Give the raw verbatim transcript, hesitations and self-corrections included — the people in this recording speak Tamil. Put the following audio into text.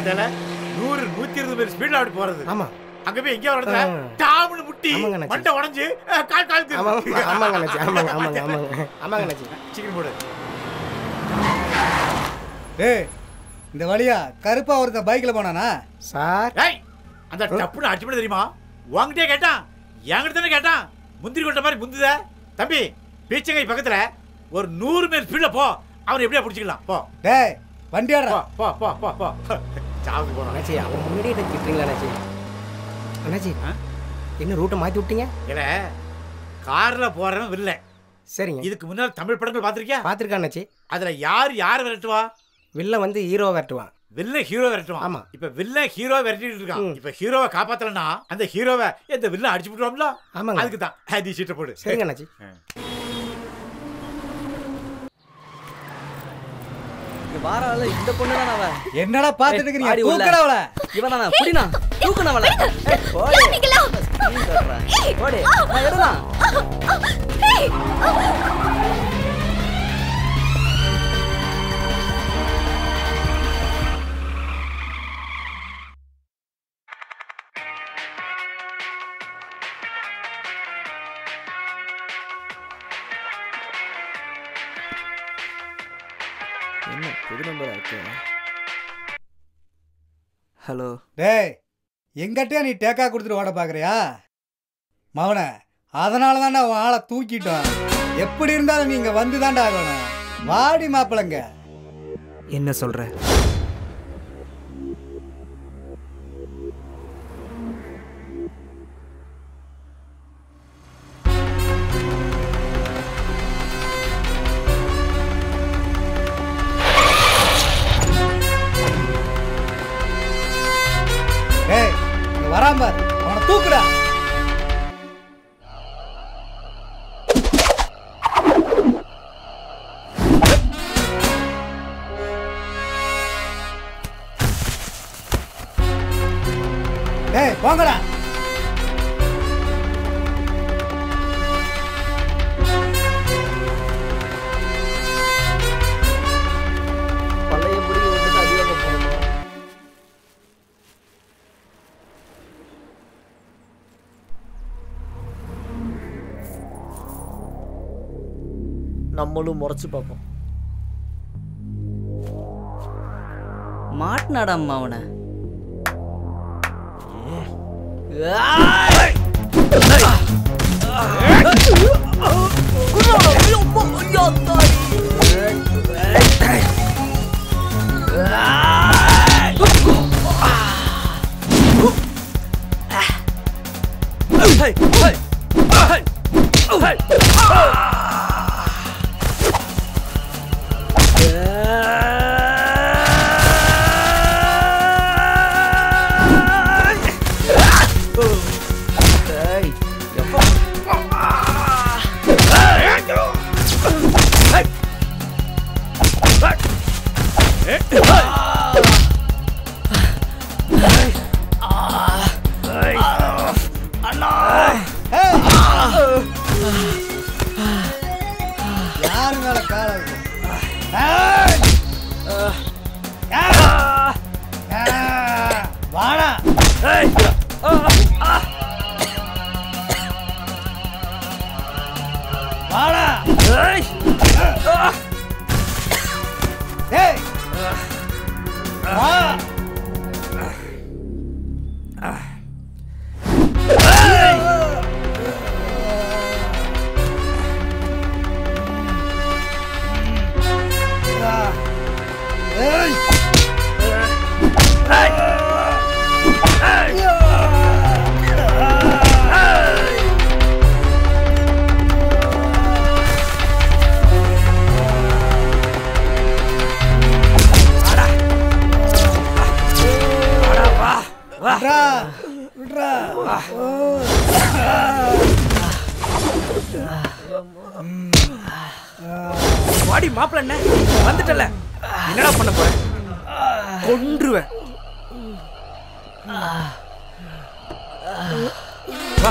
பாத்தால நூறு நூத்தி இருபது பேர் ஸ்பீட்ல அப்படி போறது. ஆமா. அங்க போய் எங்க வரது டாம்னு முட்டி மண்டை உடைஞ்சு கால் கால் ஆமா ஆமாங்க அண்ணாச்சி. ஆமாங்க ஆமாங்க ஆமாங்க ஆமாங்க அண்ணாச்சி. சீக்கிரம் போடு. டேய் இந்த வழியா கருப்பா ஒருத்த பைக்ல போனானா சார்? ஏய் அந்த டப்புன்னு அடிச்சு பண்ண தெரியுமா? வாங்கிட்டே கேட்டான், என்கிட்ட தானே கேட்டான். முந்திரி கொட்ட மாதிரி முந்துத தம்பி. பீச்சங்கை பக்கத்துல ஒரு நூறு பேர் ஸ்பீட்ல போ, அவனை எப்படியா பிடிச்சிக்கலாம். போ டேய் வண்டி ஆடுறா. போ போ போ போ சாவுக்கு போறோம். அண்ணாச்சி அவன் முன்னாடியே திட்டுறீங்களா அண்ணாச்சி? அண்ணாச்சி என்ன ரூட்டை மாற்றி விட்டீங்க? இல்ல கார்ல போறவன் வில்ல. சரிங்க. இதுக்கு முன்னாடி தமிழ் படங்கள் பார்த்திருக்கியா? பார்த்துருக்கேன் அண்ணாச்சி. அதுல யார் யார் விரட்டுவா? வில்ல வந்து ஹீரோ விரட்டுவான், வில்ல ஹீரோ விரட்டுவான். ஆமா. இப்ப வில்ல ஹீரோ விரட்டிட்டு இருக்கான். இப்ப ஹீரோவை காப்பாத்தலன்னா அந்த ஹீரோவை இந்த வில்ல அடிச்சு விட்டுருவோம்ல. ஆமாங்க. அதுக்கு தான் நீ சீட்டை போடு. சரிங்க அண்ணாச்சி. வாரால இந்த பொண்ணு தான் அவ. என்னடா பாத்துட்டு இருக்கீங்க? தூக்குடா அவள. இவன் தான புடினா. தூக்குன அவள. போடு. போடு. நான் எடுடா. ஏய். என்ன புது நம்பரா இருக்கு? ஹலோ. டேய் எங்கிட்டே நீ டேக்கா கொடுத்துட்டு ஓட பாக்குறியா மவன? அதனால தான்டா உன் ஆளை தூக்கிட்டோம். எப்படி இருந்தாலும் நீங்க வந்து தான்டா ஆகணும். வாடி மாப்பிளங்க. என்ன சொல்ற? டேய் இங்க வராம பாரு, அவனை தூக்குடா. டேய் போங்கடா. பழைய முடி வந்து அதிகமா போறோம். நம்மளும் முறைச்சு பார்ப்போம். மாட்டினாடாம்மா அவனை. யாரு மேல கால வாடா. வாடா. டேய் வா. வாடி மாப்பிள்ள என்ன வந்துட்டல, என்னடா பண்ண போற? கொன்றுவேன். வா.